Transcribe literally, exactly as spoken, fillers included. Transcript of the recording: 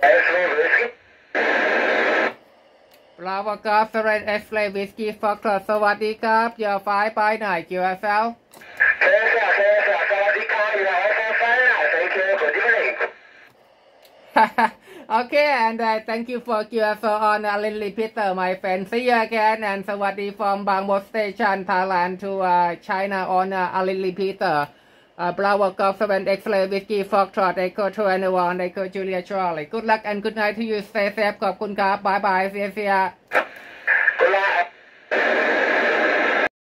ลาวากาสเรนเอสเลวิสกี้ฟอกสวัสดีครับอย่าฝ่ายไปไหนเกี่ยวกับเซลOkay, and uh, thank you for Q F O on uh, Lily Peter, my friend. See you again, and Sawadi from Bangkok Station, Thailand to uh, China on uh, Lily Peter. Uh, Bravo Golf seven X-ray Whiskey Foxtrot Echo twenty-one Echo Julia Charlie. Good luck and good night to you. Stay safe. ขอบคุณครับ Bye bye. See you. See ya.